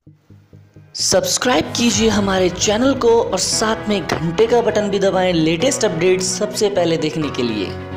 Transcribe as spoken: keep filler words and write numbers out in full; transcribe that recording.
Subscribe कीजिए हमारे channel को और साथ में घंटे का बटन भी दबाएं लेटेस्ट अपडेट्स सबसे पहले देखने के लिए।